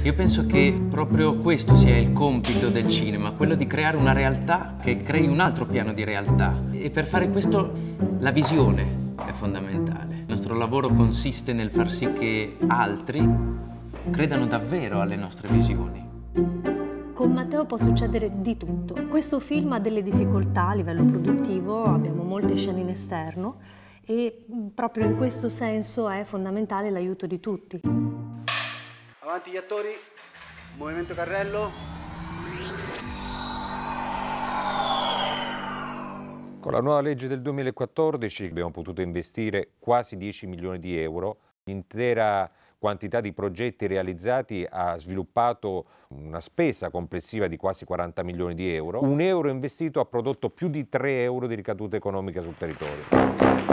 Io penso che proprio questo sia il compito del cinema, quello di creare una realtà che crei un altro piano di realtà. E per fare questo la visione è fondamentale. Il nostro lavoro consiste nel far sì che altri credano davvero alle nostre visioni. Con Matteo può succedere di tutto. Questo film ha delle difficoltà a livello produttivo, abbiamo molte scene in esterno e proprio in questo senso è fondamentale l'aiuto di tutti. Avanti gli attori, movimento carrello. Con la nuova legge del 2014 abbiamo potuto investire quasi 10 milioni di euro. L'intera quantità di progetti realizzati ha sviluppato una spesa complessiva di quasi 40 milioni di euro. Un euro investito ha prodotto più di 3 euro di ricaduta economica sul territorio.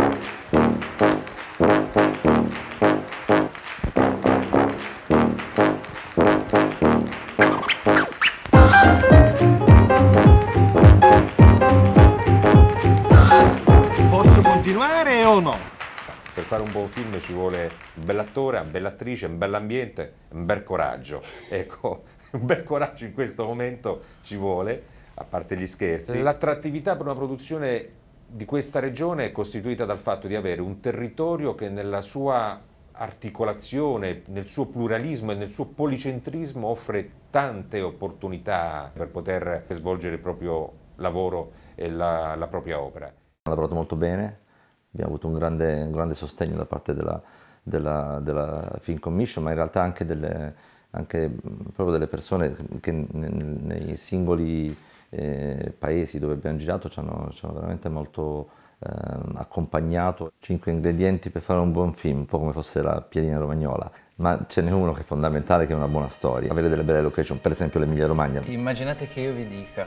Posso continuare o no? Per fare un buon film ci vuole un bell'attore, una bella attrice, un bell'ambiente, un bel coraggio. Ecco, un bel coraggio in questo momento ci vuole, a parte gli scherzi. L'attrattività per una produzione di questa regione è costituita dal fatto di avere un territorio che nella sua articolazione, nel suo pluralismo e nel suo policentrismo offre tante opportunità per poter svolgere il proprio lavoro e la propria opera. Ha lavorato molto bene, abbiamo avuto un grande sostegno da parte della Film Commission, ma in realtà anche, proprio delle persone che nei singoli paesi dove abbiamo girato ci hanno veramente molto accompagnato. 5 ingredienti per fare un buon film, un po' come fosse la piadina romagnola, ma ce n'è uno che è fondamentale, che è una buona storia. Avere delle belle location, per esempio l'Emilia Romagna. Immaginate che io vi dica,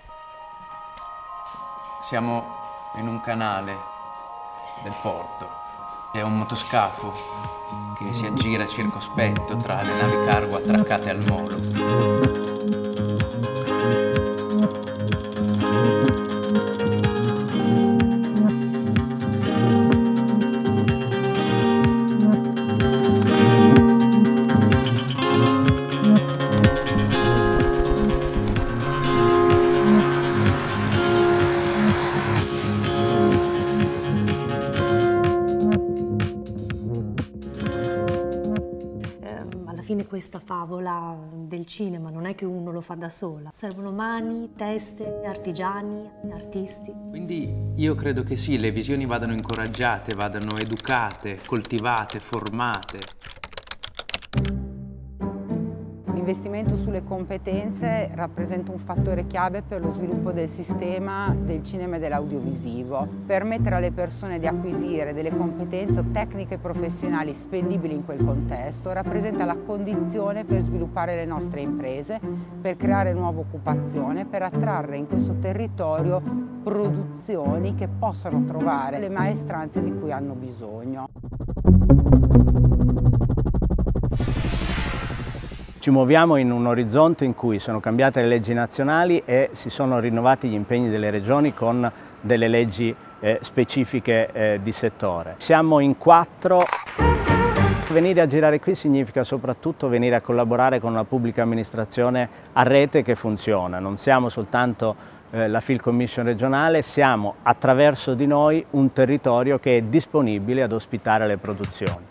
siamo in un canale del porto, c'è un motoscafo che si aggira circospetto tra le navi cargo attraccate al molo. Questa favola del cinema non è che uno lo fa da sola, servono mani, teste, artigiani, artisti. Quindi io credo che sì, le visioni vadano incoraggiate, vadano educate, coltivate, formate. L'investimento sulle competenze rappresenta un fattore chiave per lo sviluppo del sistema del cinema e dell'audiovisivo. Permettere alle persone di acquisire delle competenze tecniche e professionali spendibili in quel contesto rappresenta la condizione per sviluppare le nostre imprese, per creare nuova occupazione, per attrarre in questo territorio produzioni che possano trovare le maestranze di cui hanno bisogno. Ci muoviamo in un orizzonte in cui sono cambiate le leggi nazionali e si sono rinnovati gli impegni delle regioni con delle leggi specifiche di settore. Siamo in 4. Venire a girare qui significa soprattutto venire a collaborare con una pubblica amministrazione a rete che funziona. Non siamo soltanto la Film Commission regionale, siamo attraverso di noi un territorio che è disponibile ad ospitare le produzioni.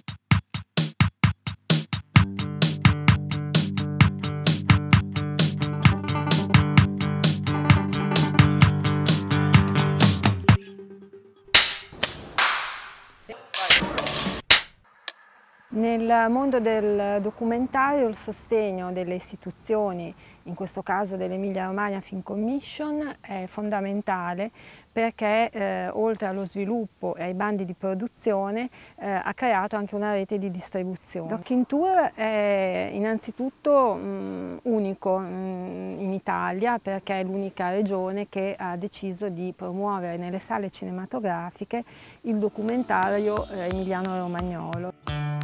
Nel mondo del documentario il sostegno delle istituzioni, in questo caso dell'Emilia Romagna Film Commission, è fondamentale perché oltre allo sviluppo e ai bandi di produzione ha creato anche una rete di distribuzione. Doc in Tour è innanzitutto unico in Italia perché è l'unica regione che ha deciso di promuovere nelle sale cinematografiche il documentario emiliano-romagnolo.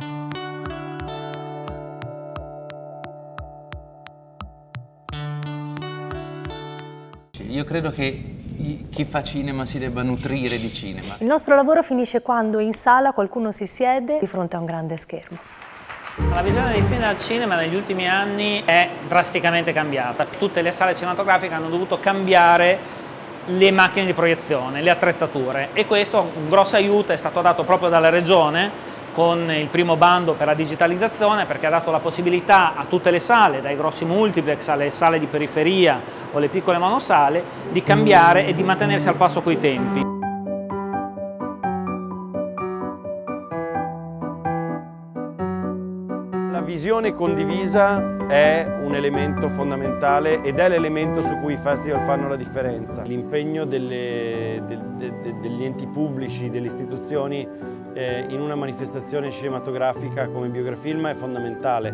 Io credo che chi fa cinema si debba nutrire di cinema. Il nostro lavoro finisce quando in sala qualcuno si siede di fronte a un grande schermo. La visione dei film al cinema negli ultimi anni è drasticamente cambiata. Tutte le sale cinematografiche hanno dovuto cambiare le macchine di proiezione, le attrezzature, e questo un grosso aiuto è stato dato proprio dalla Regione con il primo bando per la digitalizzazione, perché ha dato la possibilità a tutte le sale, dai grossi multiplex alle sale di periferia o le piccole monosale, di cambiare e di mantenersi al passo coi tempi. La visione condivisa è un elemento fondamentale ed è l'elemento su cui i festival fanno la differenza. L'impegno degli enti pubblici, delle istituzioni in una manifestazione cinematografica come Biografilm è fondamentale.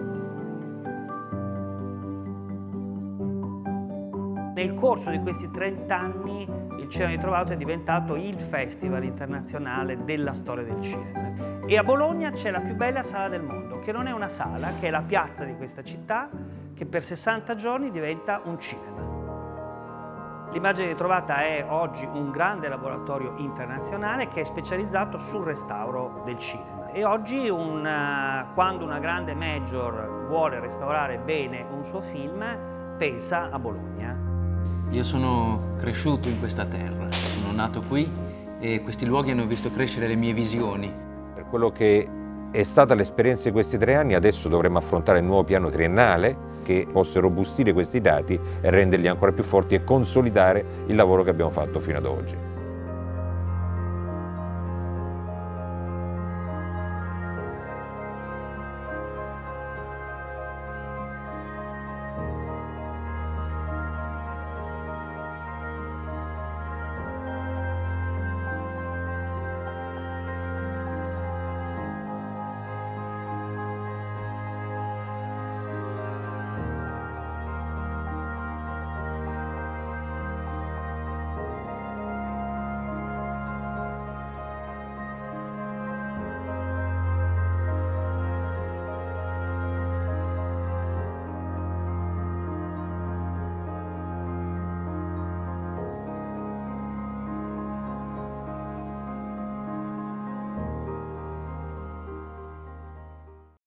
Nel corso di questi 30 anni il Cinema Ritrovato è diventato il festival internazionale della storia del cinema. E a Bologna c'è la più bella sala del mondo, che non è una sala, che è la piazza di questa città, che per 60 giorni diventa un cinema. L'Immagine Ritrovata è oggi un grande laboratorio internazionale che è specializzato sul restauro del cinema. E oggi quando una grande major vuole restaurare bene un suo film, pensa a Bologna. Io sono cresciuto in questa terra, sono nato qui e questi luoghi hanno visto crescere le mie visioni. Per quello che è stata l'esperienza di questi 3 anni, adesso dovremo affrontare il nuovo piano triennale che possa robustire questi dati e renderli ancora più forti e consolidare il lavoro che abbiamo fatto fino ad oggi.